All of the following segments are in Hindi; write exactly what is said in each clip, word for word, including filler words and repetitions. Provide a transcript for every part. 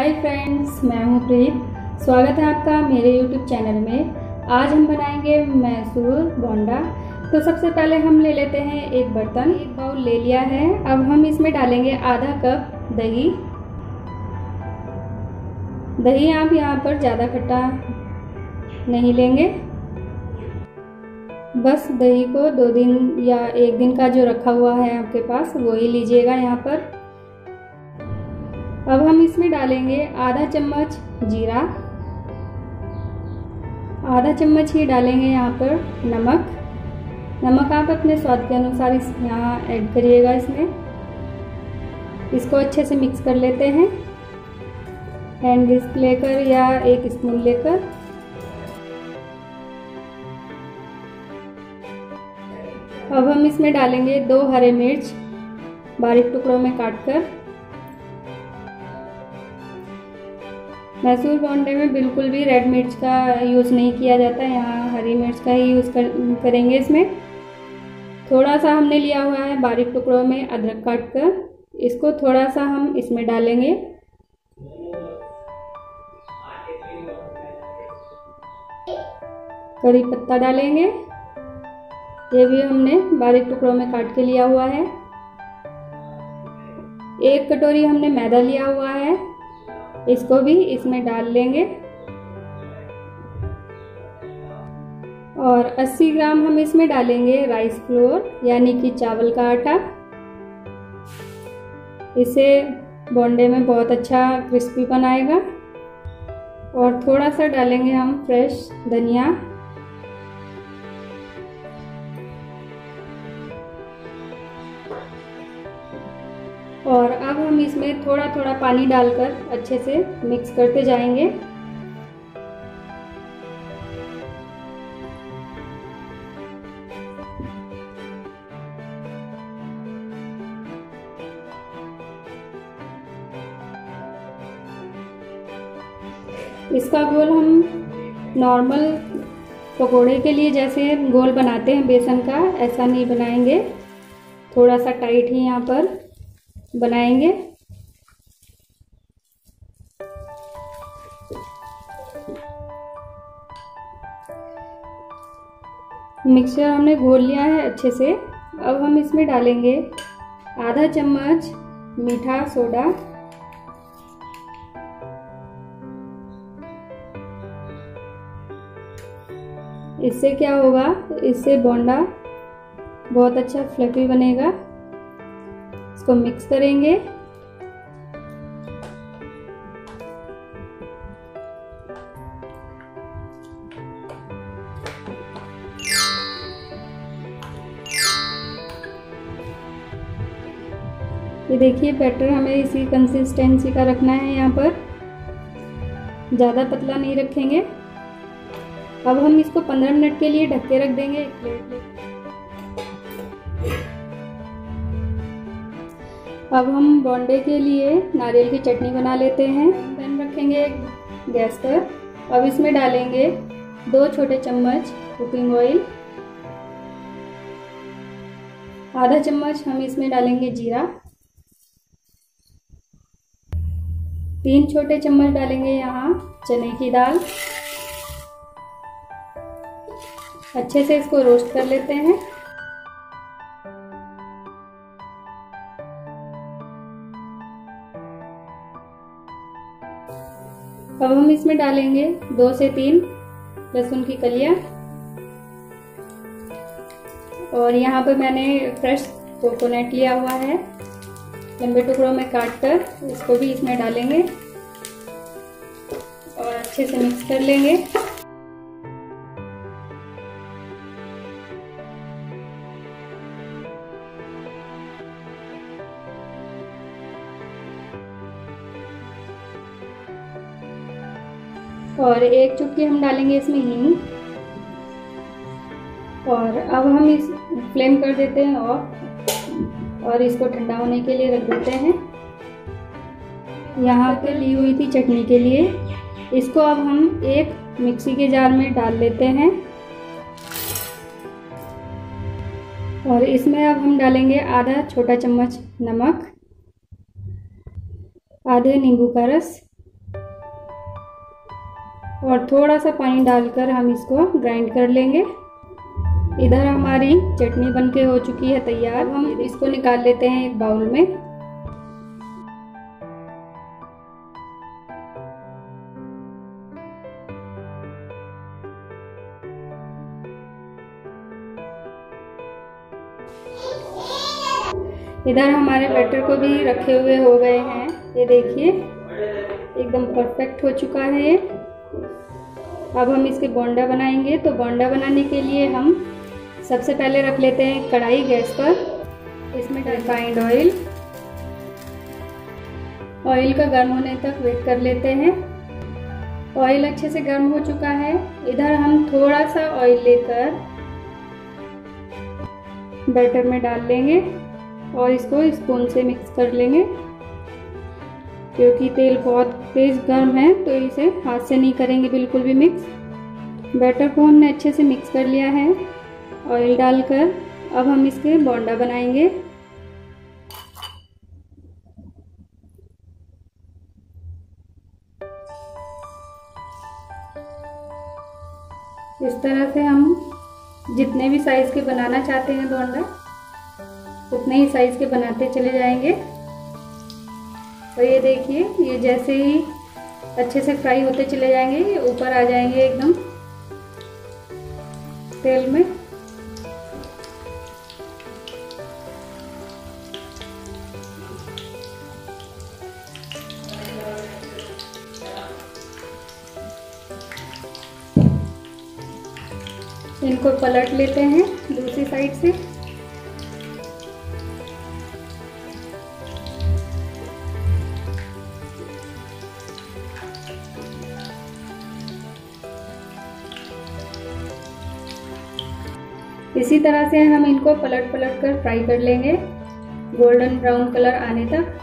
हाय फ्रेंड्स, मैं हूं प्रीत। स्वागत है आपका मेरे यूट्यूब चैनल में। आज हम बनाएंगे मैसूर बोंडा। तो सबसे पहले हम ले लेते हैं एक बर्तन। एक बाउल ले लिया है। अब हम इसमें डालेंगे आधा कप दही। दही आप यहाँ पर ज़्यादा खट्टा नहीं लेंगे, बस दही को दो दिन या एक दिन का जो रखा हुआ है आपके पास वो ही लीजिएगा यहाँ पर। अब हम इसमें डालेंगे आधा चम्मच जीरा, आधा चम्मच ही डालेंगे यहाँ पर नमक। नमक आप अपने स्वाद के अनुसार इस यहाँ ऐड करिएगा। इसमें इसको अच्छे से मिक्स कर लेते हैं, हैंड विस्क लेकर या एक स्पून लेकर। अब हम इसमें डालेंगे दो हरे मिर्च बारीक टुकड़ों में काटकर। मैसूर बोंडे में बिल्कुल भी रेड मिर्च का यूज़ नहीं किया जाता है, यहाँ हरी मिर्च का ही यूज़ कर, करेंगे। इसमें थोड़ा सा हमने लिया हुआ है बारीक टुकड़ों में अदरक काटकर, इसको थोड़ा सा हम इसमें डालेंगे। करी पत्ता डालेंगे, ये भी हमने बारीक टुकड़ों में काट के लिया हुआ है। एक कटोरी हमने मैदा लिया हुआ है, इसको भी इसमें डाल लेंगे। और अस्सी ग्राम हम इसमें डालेंगे राइस फ्लोर यानी कि चावल का आटा। इसे बोंडे में बहुत अच्छा क्रिस्पी बनाएगा। और थोड़ा सा डालेंगे हम फ्रेश धनिया। और अब हम इसमें थोड़ा थोड़ा पानी डालकर अच्छे से मिक्स करते जाएंगे। इसका गोल हम नॉर्मल पकोड़े के लिए जैसे गोल बनाते हैं बेसन का, ऐसा नहीं बनाएंगे। थोड़ा सा टाइट ही यहाँ पर बनाएंगे। मिक्सचर हमने घोल लिया है अच्छे से। अब हम इसमें डालेंगे आधा चम्मच मीठा सोडा, इससे क्या होगा, इससे बोंडा बहुत अच्छा फ्लफी बनेगा। इसको मिक्स करेंगे। ये देखिए बैटर हमें इसी कंसिस्टेंसी का रखना है, यहाँ पर ज़्यादा पतला नहीं रखेंगे। अब हम इसको पंद्रह मिनट के लिए ढक के रख देंगे एक प्लेट में। अब हम बोंडे के लिए नारियल की चटनी बना लेते हैं। पैन रखेंगे गैस पर। अब इसमें डालेंगे दो छोटे चम्मच कुकिंग ऑयल, आधा चम्मच हम इसमें डालेंगे जीरा, तीन छोटे चम्मच डालेंगे यहाँ चने की दाल। अच्छे से इसको रोस्ट कर लेते हैं। अब हम इसमें डालेंगे दो से तीन लहसुन की कलियां। और यहाँ पर मैंने फ्रेश कोकोनट लिया हुआ है, लंबे टुकड़ों में काटकर इसको भी इसमें डालेंगे और अच्छे से मिक्स कर लेंगे। और एक चुटकी हम डालेंगे इसमें हींग। और अब हम इस फ्लेम कर देते हैं ऑफ और इसको ठंडा होने के लिए रख देते हैं। यहाँ पे ली हुई थी चटनी के लिए, इसको अब हम एक मिक्सी के जार में डाल लेते हैं। और इसमें अब हम डालेंगे आधा छोटा चम्मच नमक, आधे नींबू का रस और थोड़ा सा पानी डालकर हम इसको ग्राइंड कर लेंगे। इधर हमारी चटनी बनके हो चुकी है तैयार। हम इसको निकाल लेते हैं एक बाउल में। इधर हमारे बैटर को भी रखे हुए हो गए हैं। ये देखिए एकदम परफेक्ट हो चुका है ये। अब हम इसके बोंडा बनाएंगे। तो बोंडा बनाने के लिए हम सबसे पहले रख लेते हैं कढ़ाई गैस पर। इसमें रिफाइंड ऑयल ऑयल का गर्म होने तक वेट कर लेते हैं। ऑयल अच्छे से गर्म हो चुका है। इधर हम थोड़ा सा ऑयल लेकर बैटर में डाल लेंगे और इसको स्पून से मिक्स कर लेंगे। क्योंकि तेल बहुत तेज गर्म है तो इसे हाथ से नहीं करेंगे बिल्कुल भी मिक्स। बैटर को हमने अच्छे से मिक्स कर लिया है ऑयल डालकर। अब हम इसके बोंडा बनाएंगे। इस तरह से हम जितने भी साइज के बनाना चाहते हैं बोंडा उतने ही साइज के बनाते चले जाएंगे। और ये देखिए ये जैसे ही अच्छे से फ्राई होते चले जाएंगे ये ऊपर आ जाएंगे एकदम तेल में। इनको पलट लेते हैं दूसरी साइड से। इसी तरह से हम इनको पलट पलट कर फ्राई कर लेंगे गोल्डन ब्राउन कलर आने तक।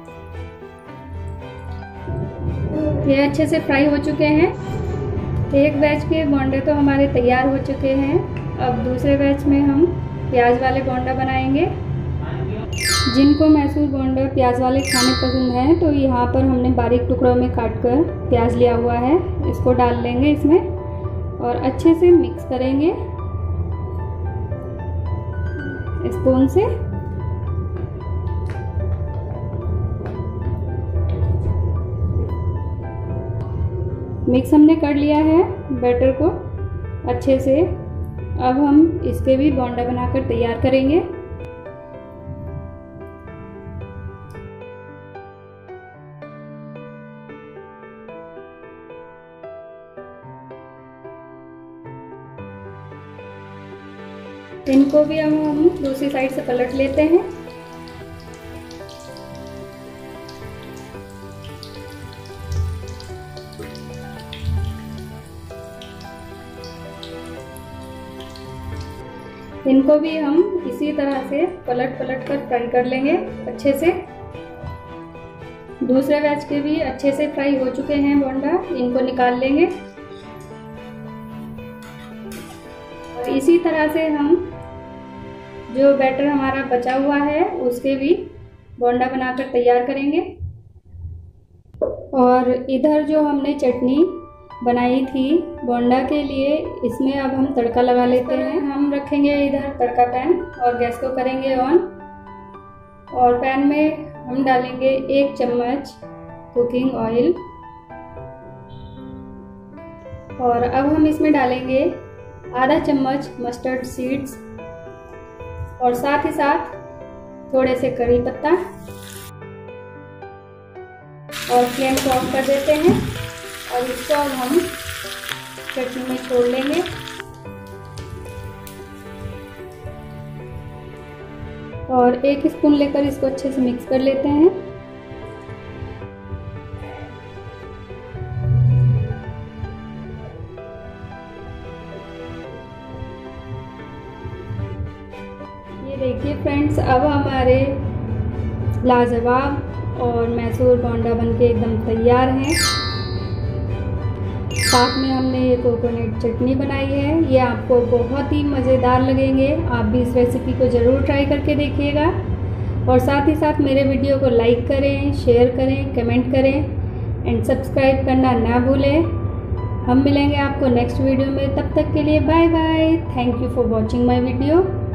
ये अच्छे से फ्राई हो चुके हैं। एक बैच के बोंडे तो हमारे तैयार हो चुके हैं। अब दूसरे बैच में हम प्याज वाले बोंडा बनाएंगे। जिनको मैसूर बोंडा प्याज वाले खाने पसंद हैं तो यहाँ पर हमने बारीक टुकड़ों में काट कर प्याज लिया हुआ है। इसको डाल लेंगे इसमें और अच्छे से मिक्स करेंगे स्पून से। मिक्स हमने कर लिया है बैटर को अच्छे से। अब हम इसके भी बोंडा बनाकर तैयार करेंगे। इनको भी हम हम दूसरी साइड से पलट लेते हैं। इनको भी हम इसी तरह से पलट पलट कर फ्राई कर लेंगे अच्छे से। दूसरे बैच के भी अच्छे से फ्राई हो चुके हैं बोंडा। इनको निकाल लेंगे और इसी तरह से हम जो बैटर हमारा बचा हुआ है उसके भी बोंडा बनाकर तैयार करेंगे। और इधर जो हमने चटनी बनाई थी बोंडा के लिए इसमें अब हम तड़का लगा लेते हैं। हम रखेंगे इधर तड़का पैन और गैस को करेंगे ऑन। और पैन में हम डालेंगे एक चम्मच कुकिंग ऑयल और अब हम इसमें डालेंगे आधा चम्मच मस्टर्ड सीड्स और साथ ही साथ थोड़े से करी पत्ता। और फ्लेम को ऑफ कर देते हैं और इसको अब हम चटनी में छोड़ लेंगे। और एक स्पून लेकर इसको अच्छे से मिक्स कर लेते हैं। ये देखिए फ्रेंड्स अब हमारे लाजवाब और मैसूर बोंडा बनके एकदम तैयार हैं। साथ में हमने ये कोकोनट चटनी बनाई है। ये आपको बहुत ही मज़ेदार लगेंगे। आप भी इस रेसिपी को ज़रूर ट्राई करके देखिएगा। और साथ ही साथ मेरे वीडियो को लाइक करें, शेयर करें, कमेंट करें एंड सब्सक्राइब करना ना भूलें। हम मिलेंगे आपको नेक्स्ट वीडियो में, तब तक के लिए bye bye. Thank you for watching my video.